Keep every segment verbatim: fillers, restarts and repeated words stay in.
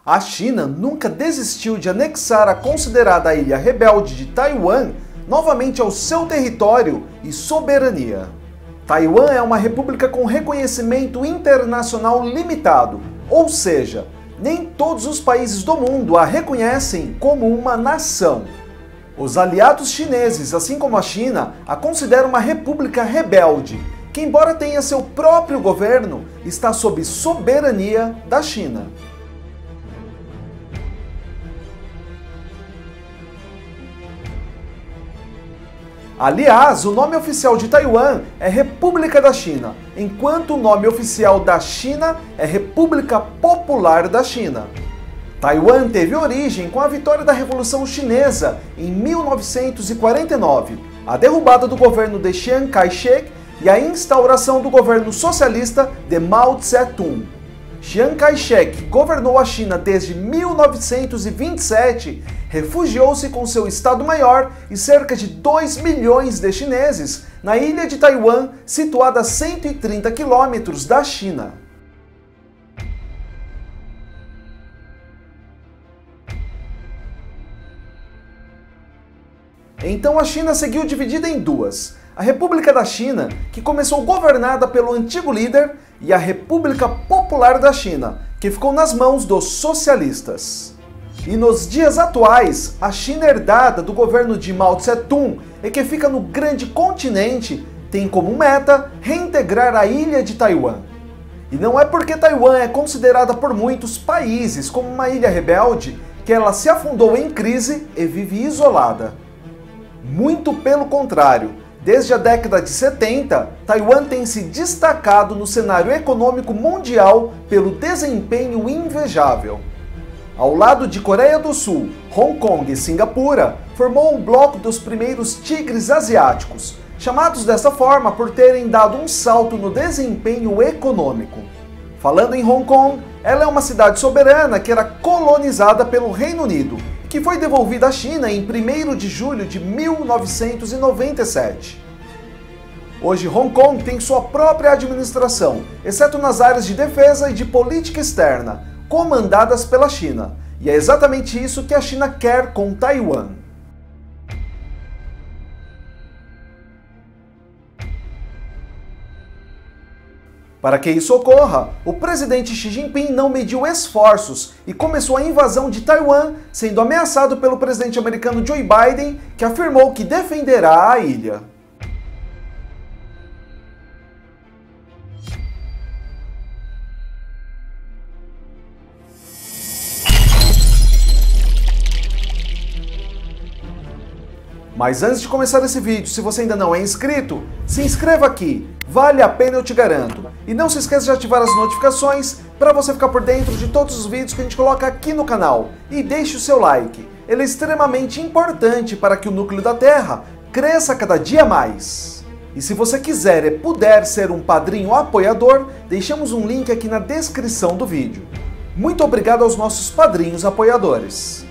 A China nunca desistiu de anexar a considerada ilha rebelde de Taiwan novamente ao seu território e soberania. Taiwan é uma república com reconhecimento internacional limitado, ou seja, nem todos os países do mundo a reconhecem como uma nação. Os aliados chineses, assim como a China, a consideram uma república rebelde, que, embora tenha seu próprio governo, está sob soberania da China. Aliás, o nome oficial de Taiwan é República da China, enquanto o nome oficial da China é República Popular da China. Taiwan teve origem com a vitória da Revolução Chinesa em mil novecentos e quarenta e nove, a derrubada do governo de Chiang Kai-shek e a instauração do governo socialista de Mao Tse-tung. Chiang Kai-shek governou a China desde mil novecentos e vinte e sete, refugiou-se com seu Estado-Maior e cerca de dois milhões de chineses na ilha de Taiwan, situada a cento e trinta quilômetros da China. Então a China seguiu dividida em duas: a República da China, que começou governada pelo antigo líder, e a República Popular da China, que ficou nas mãos dos socialistas. E nos dias atuais, a China herdada do governo de Mao Tse-tung e que fica no grande continente, tem como meta reintegrar a ilha de Taiwan. E não é porque Taiwan é considerada por muitos países como uma ilha rebelde que ela se afundou em crise e vive isolada. Muito pelo contrário. Desde a década de setenta, Taiwan tem se destacado no cenário econômico mundial pelo desempenho invejável. Ao lado de Coreia do Sul, Hong Kong e Singapura, formou o bloco dos primeiros tigres asiáticos, chamados dessa forma por terem dado um salto no desempenho econômico. Falando em Hong Kong, ela é uma cidade soberana que era colonizada pelo Reino Unido, que foi devolvida à China em primeiro de julho de mil novecentos e noventa e sete. Hoje Hong Kong tem sua própria administração, exceto nas áreas de defesa e de política externa, comandadas pela China. E é exatamente isso que a China quer com Taiwan. Para que isso ocorra, o presidente Xi Jinping não mediu esforços e começou a invasão de Taiwan, sendo ameaçado pelo presidente americano Joe Biden, que afirmou que defenderá a ilha. Mas antes de começar esse vídeo, se você ainda não é inscrito, se inscreva aqui, vale a pena, eu te garanto. E não se esqueça de ativar as notificações para você ficar por dentro de todos os vídeos que a gente coloca aqui no canal. E deixe o seu like, ele é extremamente importante para que o núcleo da Terra cresça cada dia mais. E se você quiser e puder ser um padrinho apoiador, deixamos um link aqui na descrição do vídeo. Muito obrigado aos nossos padrinhos apoiadores.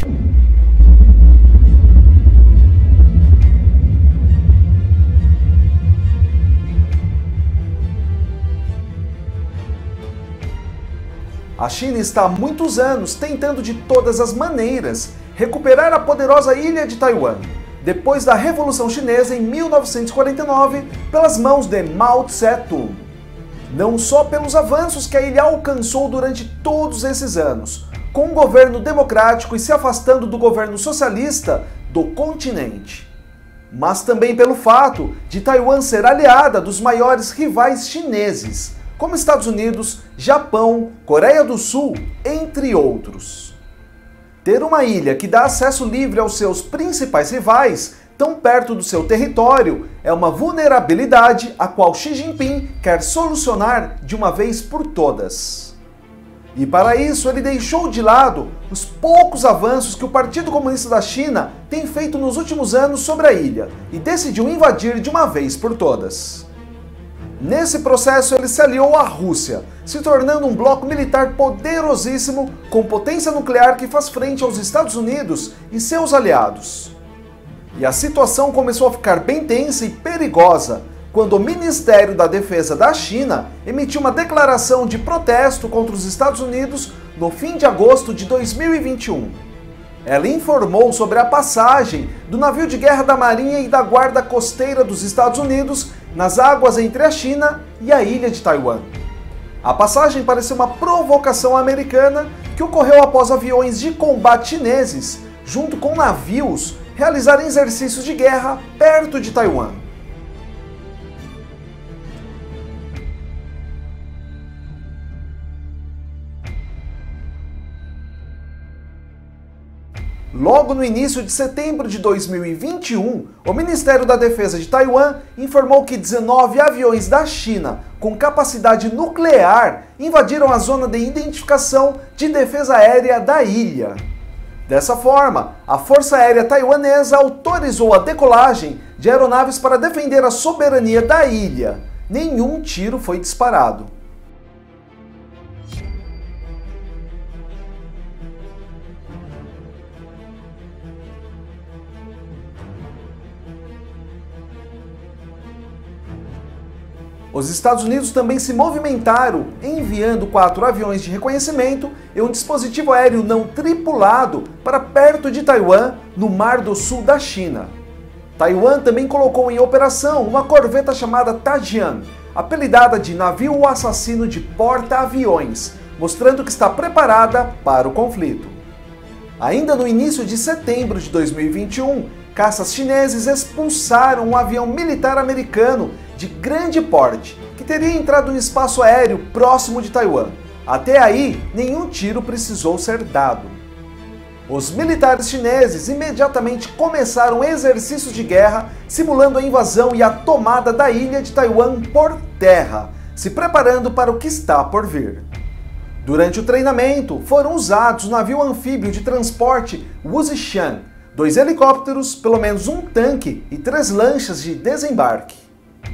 A China está há muitos anos tentando de todas as maneiras recuperar a poderosa ilha de Taiwan, depois da Revolução Chinesa em mil novecentos e quarenta e nove, pelas mãos de Mao Tse-tung. Não só pelos avanços que a ilha alcançou durante todos esses anos, com um governo democrático e se afastando do governo socialista do continente, mas também pelo fato de Taiwan ser aliada dos maiores rivais chineses, como Estados Unidos, Japão, Coreia do Sul, entre outros. Ter uma ilha que dá acesso livre aos seus principais rivais, tão perto do seu território, é uma vulnerabilidade a qual Xi Jinping quer solucionar de uma vez por todas. E para isso ele deixou de lado os poucos avanços que o Partido Comunista da China tem feito nos últimos anos sobre a ilha e decidiu invadir de uma vez por todas. Nesse processo ele se aliou à Rússia, se tornando um bloco militar poderosíssimo com potência nuclear que faz frente aos Estados Unidos e seus aliados. E a situação começou a ficar bem tensa e perigosa quando o Ministério da Defesa da China emitiu uma declaração de protesto contra os Estados Unidos no fim de agosto de dois mil e vinte e um. Ela informou sobre a passagem do navio de guerra da Marinha e da Guarda Costeira dos Estados Unidos nas águas entre a China e a ilha de Taiwan. A passagem pareceu uma provocação americana que ocorreu após aviões de combate chineses, junto com navios, realizarem exercícios de guerra perto de Taiwan. Logo no início de setembro de dois mil e vinte e um, o Ministério da Defesa de Taiwan informou que dezenove aviões da China com capacidade nuclear invadiram a zona de identificação de defesa aérea da ilha. Dessa forma, a Força Aérea Taiwanesa autorizou a decolagem de aeronaves para defender a soberania da ilha. Nenhum tiro foi disparado. Os Estados Unidos também se movimentaram, enviando quatro aviões de reconhecimento e um dispositivo aéreo não tripulado para perto de Taiwan, no Mar do Sul da China. Taiwan também colocou em operação uma corveta chamada Tajian, apelidada de navio assassino de porta-aviões, mostrando que está preparada para o conflito. Ainda no início de setembro de dois mil e vinte e um, caças chineses expulsaram um avião militar americano de grande porte, que teria entrado no espaço aéreo próximo de Taiwan. Até aí, nenhum tiro precisou ser dado. Os militares chineses imediatamente começaram exercícios de guerra, simulando a invasão e a tomada da ilha de Taiwan por terra, se preparando para o que está por vir. Durante o treinamento, foram usados o navio anfíbio de transporte Wuzixan, dois helicópteros, pelo menos um tanque e três lanchas de desembarque.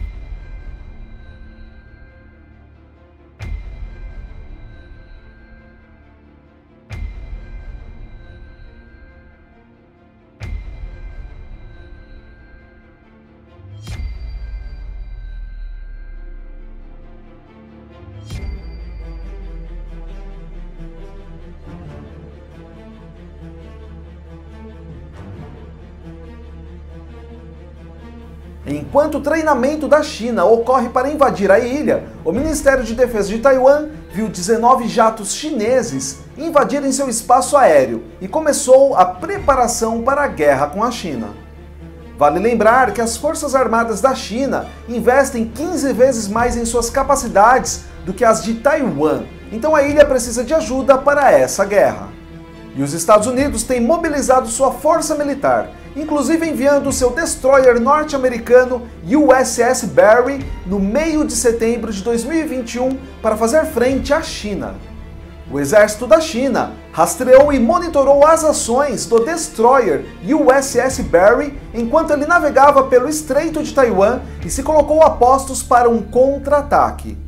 Enquanto o treinamento da China ocorre para invadir a ilha, o Ministério de Defesa de Taiwan viu dezenove jatos chineses invadirem seu espaço aéreo e começou a preparação para a guerra com a China. Vale lembrar que as Forças Armadas da China investem quinze vezes mais em suas capacidades do que as de Taiwan, então a ilha precisa de ajuda para essa guerra. E os Estados Unidos têm mobilizado sua força militar, inclusive enviando seu destroyer norte-americano U S S Barry no meio de setembro de dois mil e vinte e um para fazer frente à China. O exército da China rastreou e monitorou as ações do destroyer U S S Barry enquanto ele navegava pelo Estreito de Taiwan e se colocou a postos para um contra-ataque.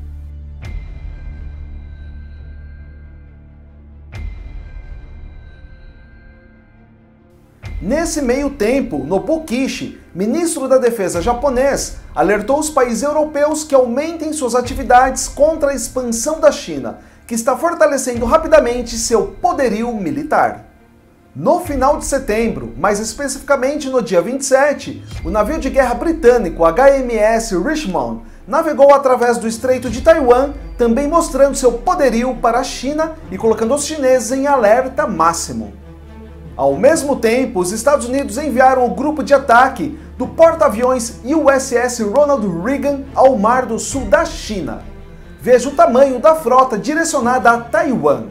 Nesse meio tempo, Nobukishi, ministro da Defesa japonês, alertou os países europeus que aumentem suas atividades contra a expansão da China, que está fortalecendo rapidamente seu poderio militar. No final de setembro, mais especificamente no dia vinte e sete, o navio de guerra britânico H M S Richmond navegou através do Estreito de Taiwan, também mostrando seu poderio para a China e colocando os chineses em alerta máximo. Ao mesmo tempo, os Estados Unidos enviaram o grupo de ataque do porta-aviões U S S Ronald Reagan ao Mar do Sul da China. Veja o tamanho da frota direcionada a Taiwan.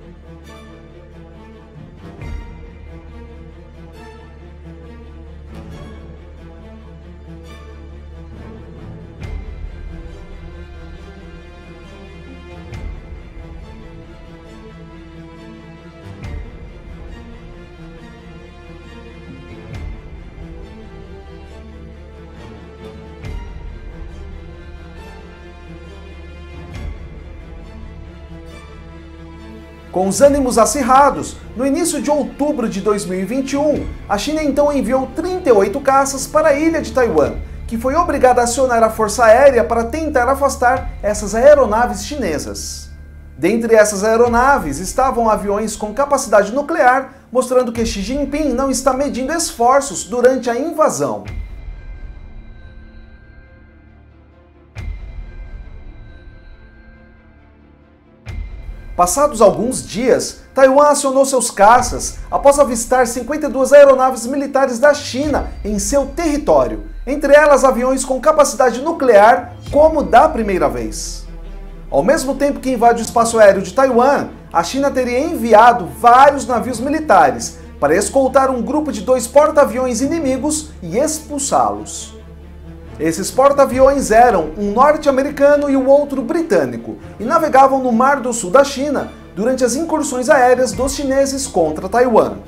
Com os ânimos acirrados, no início de outubro de dois mil e vinte e um, a China então enviou trinta e oito caças para a ilha de Taiwan, que foi obrigada a acionar a Força Aérea para tentar afastar essas aeronaves chinesas. Dentre essas aeronaves estavam aviões com capacidade nuclear, mostrando que Xi Jinping não está medindo esforços durante a invasão. Passados alguns dias, Taiwan acionou seus caças após avistar cinquenta e duas aeronaves militares da China em seu território, entre elas aviões com capacidade nuclear, como da primeira vez. Ao mesmo tempo que invade o espaço aéreo de Taiwan, a China teria enviado vários navios militares para escoltar um grupo de dois porta-aviões inimigos e expulsá-los. Esses porta-aviões eram um norte-americano e o outro britânico, e navegavam no Mar do Sul da China durante as incursões aéreas dos chineses contra Taiwan.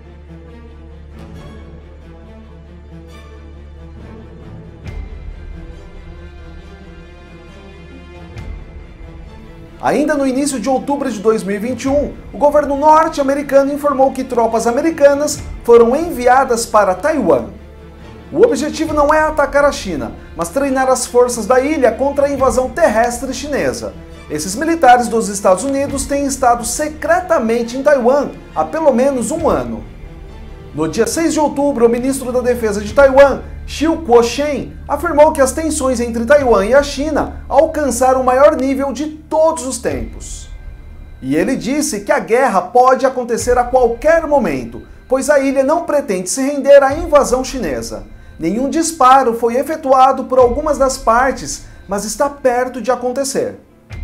Ainda no início de outubro de dois mil e vinte e um, o governo norte-americano informou que tropas americanas foram enviadas para Taiwan. O objetivo não é atacar a China, mas treinar as forças da ilha contra a invasão terrestre chinesa. Esses militares dos Estados Unidos têm estado secretamente em Taiwan há pelo menos um ano. No dia seis de outubro, o ministro da Defesa de Taiwan, Chiu Kuo-shen, afirmou que as tensões entre Taiwan e a China alcançaram o maior nível de todos os tempos. E ele disse que a guerra pode acontecer a qualquer momento, pois a ilha não pretende se render à invasão chinesa. Nenhum disparo foi efetuado por algumas das partes, mas está perto de acontecer.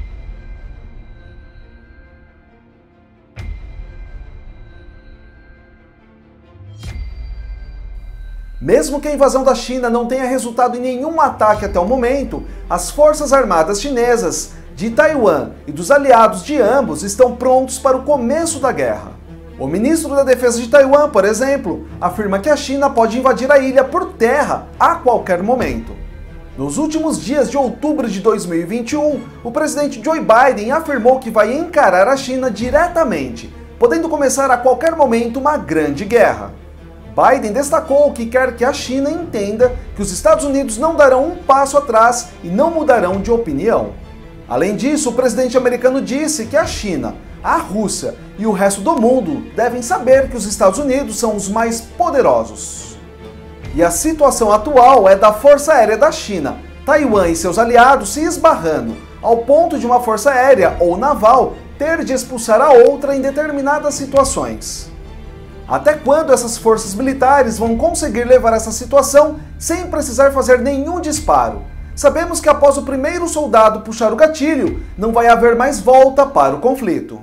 Mesmo que a invasão da China não tenha resultado em nenhum ataque até o momento, as forças armadas chinesas de Taiwan e dos aliados de ambos estão prontos para o começo da guerra. O ministro da Defesa de Taiwan, por exemplo, afirma que a China pode invadir a ilha por terra a qualquer momento. Nos últimos dias de outubro de dois mil e vinte e um, o presidente Joe Biden afirmou que vai encarar a China diretamente, podendo começar a qualquer momento uma grande guerra. Biden destacou que quer que a China entenda que os Estados Unidos não darão um passo atrás e não mudarão de opinião. Além disso, o presidente americano disse que a China, a Rússia e o resto do mundo devem saber que os Estados Unidos são os mais poderosos. E a situação atual é da Força Aérea da China, Taiwan e seus aliados se esbarrando, ao ponto de uma força aérea ou naval ter de expulsar a outra em determinadas situações. Até quando essas forças militares vão conseguir levar essa situação sem precisar fazer nenhum disparo? Sabemos que após o primeiro soldado puxar o gatilho, não vai haver mais volta para o conflito.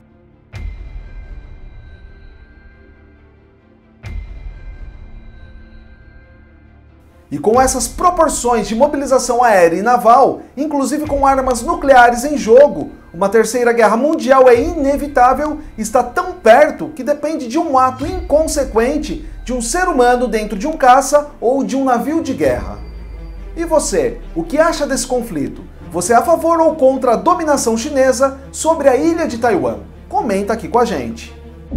E com essas proporções de mobilização aérea e naval, inclusive com armas nucleares em jogo, uma terceira guerra mundial é inevitável e está tão perto que depende de um ato inconsequente de um ser humano dentro de um caça ou de um navio de guerra. E você, o que acha desse conflito? Você é a favor ou contra a dominação chinesa sobre a ilha de Taiwan? Comenta aqui com a gente.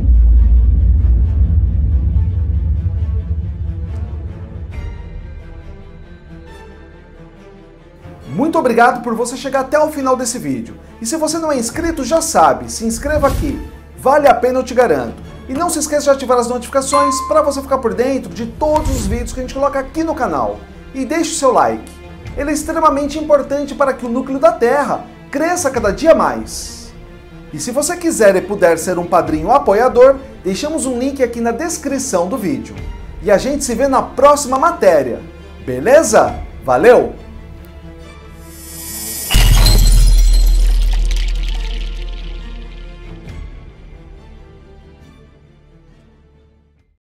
Muito obrigado por você chegar até o final desse vídeo. E se você não é inscrito, já sabe, se inscreva aqui. Vale a pena, eu te garanto. E não se esqueça de ativar as notificações para você ficar por dentro de todos os vídeos que a gente coloca aqui no canal. E deixe o seu like. Ele é extremamente importante para que o núcleo da Terra cresça cada dia mais. E se você quiser e puder ser um padrinho apoiador, deixamos um link aqui na descrição do vídeo. E a gente se vê na próxima matéria. Beleza? Valeu!